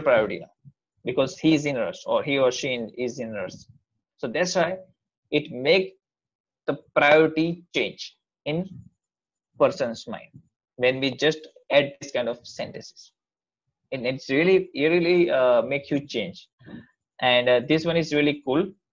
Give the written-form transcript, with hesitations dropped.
priority now because he is in rush or he or she is in rush. So that's why it make the priority change in person's mind when we just add this kind of sentences. And it's really make you change. And this one is really cool.